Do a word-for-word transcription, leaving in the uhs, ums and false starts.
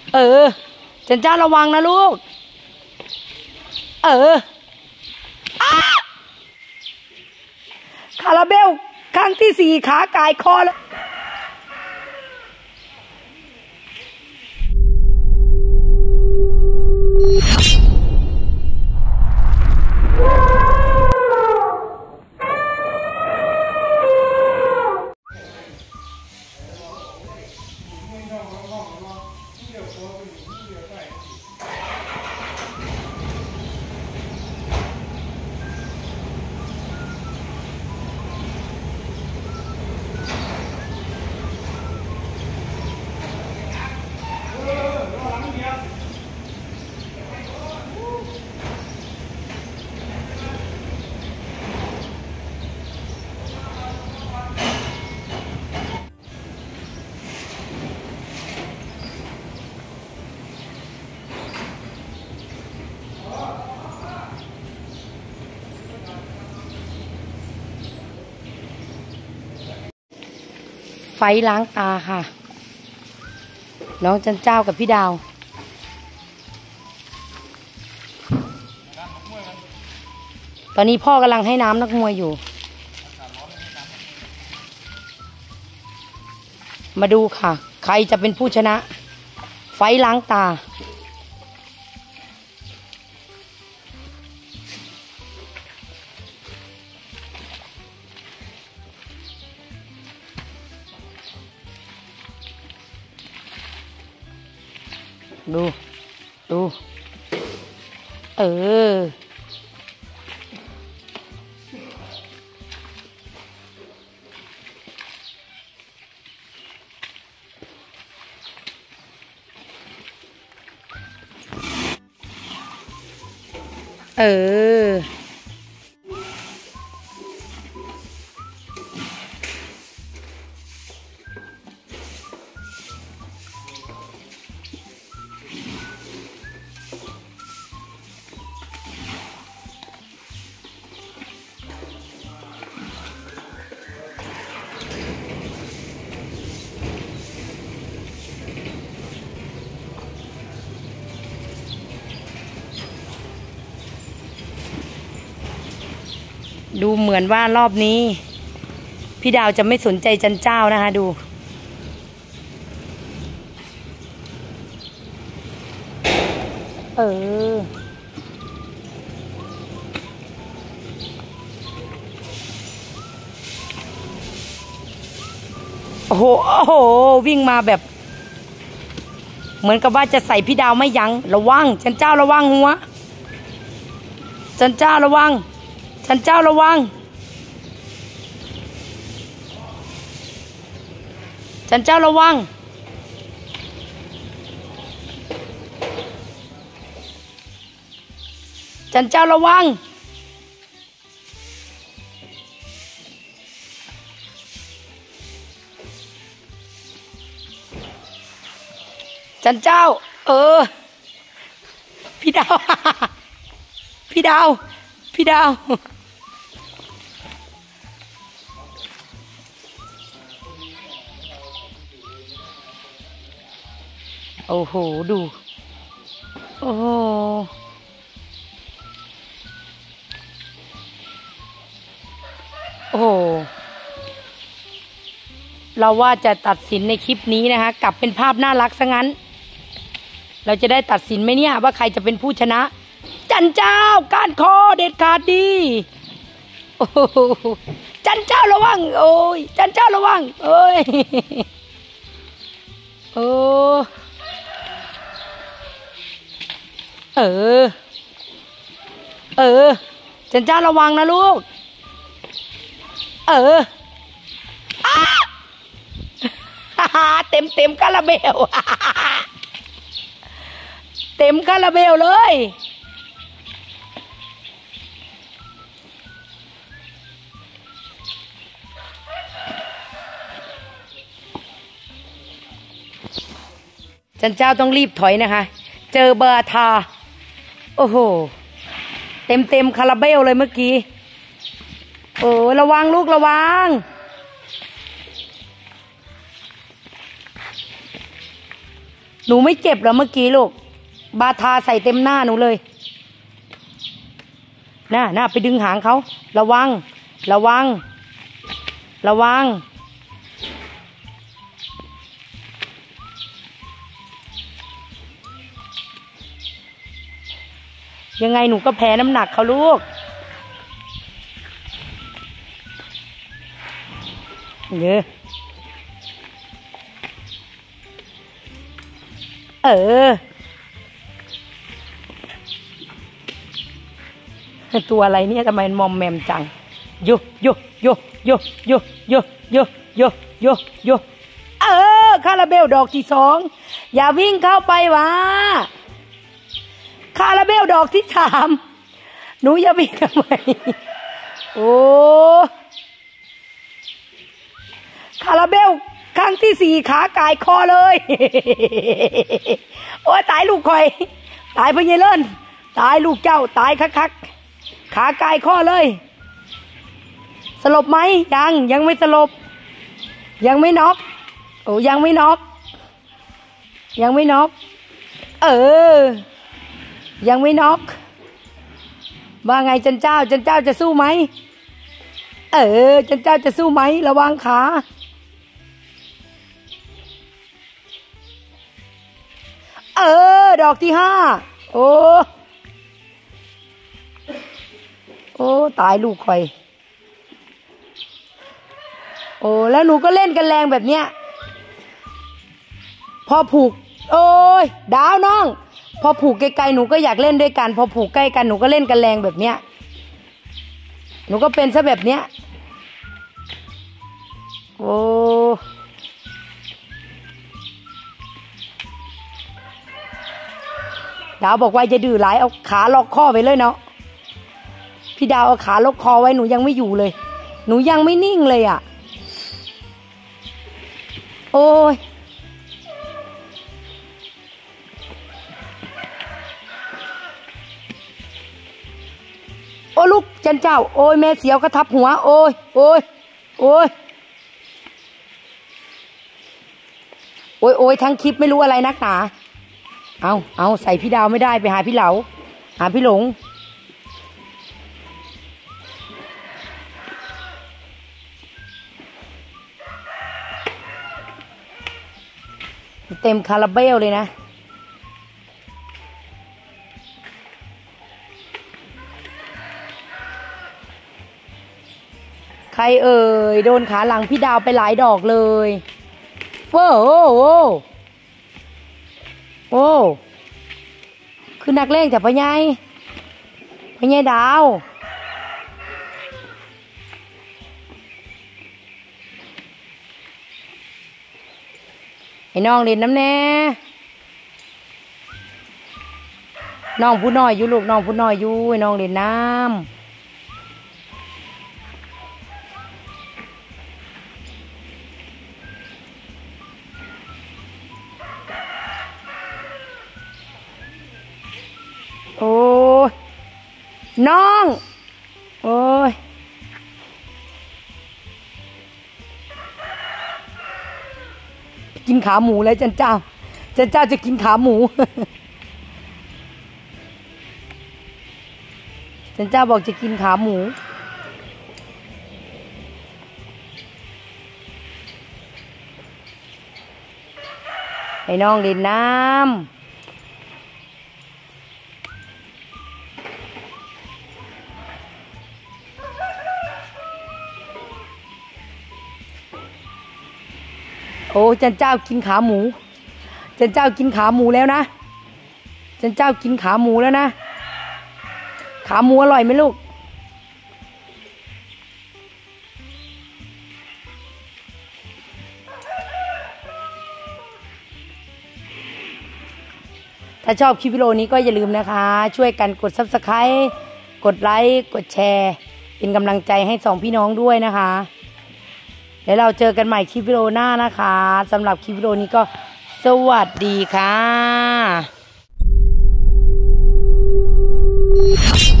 เออจันเจ้าระวังนะลูกเออคาราเบลครั้งที่สี่ขากายคอแล้วไฟล้างตาค่ะน้องจันเจ้ากับพี่ดาวตอนนี้พ่อกำลังให้น้ำนักมวยอยู่มาดูค่ะใครจะเป็นผู้ชนะไฟล้างตาดูดูเออเออดูเหมือนว่ารอบนี้พี่ดาวจะไม่สนใจจันเจ้านะคะดูเออโอ้โหโอ้โหวิ่งมาแบบเหมือนกับว่าจะใส่พี่ดาวไม่ยั้งระวังจันเจ้าระวังหัวจันเจ้าระวังจันเจ้าระวังจันเจ้าระวังจันเจ้าระวังจันเจ้าเออพี่ดาวพี่ดาวพี่ดาวโอ้โหดูโอ้โหโอ้โหเราว่าจะตัดสินในคลิปนี้นะคะกลับเป็นภาพน่ารักซะงั้นเราจะได้ตัดสินไหมเนี่ยว่าใครจะเป็นผู้ชนะจันเจ้าก้านคอเด็ดขาดดีโอ้จันเจ้าระวังโอ้ยจันเจ้าระวังเอ้ยโอ้เออเออจันเจ้าระวังนะลูกเออเต็มเต็มคาราเบลเต็มคาราเบลเลยจันเจ้าต้องรีบถอยนะคะเจอเบอร์ทาโอ้โหเต็มเต็มคาราเบลเลยเมื่อกี้โอ้ระวังลูกระวังหนูไม่เจ็บเหรอเมื่อกี้ลูกบาทาใส่เต็มหน้าหนูเลยน่าน่าไปดึงหางเขาระวังระวังระวังยังไงหนูก็แพ้น้ำหนักเขาลูกเยอะเออตัวอะไรเนี่ยทำไมมอมแมมจังโยโยโยโยโยโยโยโยโยโยเออคาราเบลดอกที่สองอย่าวิ่งเข้าไปวะคาราเบลดอกที่สามหนูอย่าวิ่งทำไมโอ้คาราเบลครั้งที่สี่ขากายคอเลยโอ้ตายลูกคอยตายพญเลินตายลูกเจ้าตายคักๆขากายคอเลยสลบไหมยังยังไม่สลบยังไม่น็อกโอ้ยังไม่น็อกยังไม่น็อกเออยังไม่น็อกว่าไงจันเจ้าจันเจ้าจะสู้ไหมเออจันเจ้าจะสู้ไหมระวังขาเออดอกที่ห้าโอ้โอ้ตายลูกคอยโอ้แล้วหนูก็เล่นกันแรงแบบเนี้ยพอผูกโอ้ยดาวน้องพอผูกไกลๆหนูก็อยากเล่นด้วยกันพอผูกใกล้กันหนูก็เล่นกันแรงแบบเนี้ยหนูก็เป็นซะแบบเนี้ยโอ้ดาวบอกว่าจะดื้อหลายเอาขาล็อกคอไว้เลยเนาะพี่ดาวเอาขาล็อกคอไว้หนูยังไม่อยู่เลยหนูยังไม่นิ่งเลยอ่ะโอ้ยโอ้ลูกจันเจ้าโอ้ยแม่เสียวก็ทับหัวโอ้ยโอ้ยโอ้ยโอ้ยโอ้ยทั้งคลิปไม่รู้อะไรนักหนาเอาเอาใส่พี่ดาวไม่ได้ไปหาพี่เหลาหาพี่หลงเต็มคาราเบลเลยนะใครเอ่ยโดนขาหลังพี่ดาวไปหลายดอกเลยโว้โว้โว้โอ้คือนักเล่นแต่พ่อใหญ่พ่อใหญ่ดาวไอ้น้องเล่นน้ำแน่น้องผู้น้อยอยู่ลูกน้องผู้น้อยอยู่ไอ้น้องเล่นน้ำโอ้ยน้องโอ้ยกินขาหมูแล้วจันเจ้าจันเจ้าจะกินขาหมูจันเจ้าบอกจะกินขาหมูให้น้องเล่นน้ำโอ้จันเจ้ากินขาหมูจันเจ้ากินขาหมูแล้วนะจันเจ้ากินขาหมูแล้วนะขาหมูอร่อยไหมลูกถ้าชอบคลิปวิดีโอนี้ก็อย่าลืมนะคะช่วยกันกด ซับสไครบ์ กดไลค์กดแชร์เป็นกำลังใจให้สองพี่น้องด้วยนะคะแล้วเราเจอกันใหม่คลิปวิดีโอหน้านะคะสำหรับคลิปวิดีโอนี้ก็สวัสดีค่ะ